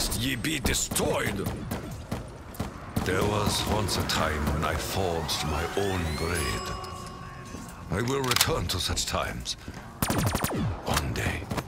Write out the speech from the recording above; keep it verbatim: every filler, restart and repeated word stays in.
lest ye be destroyed. There was once a time when I forged my own blade. I will return to such times one day.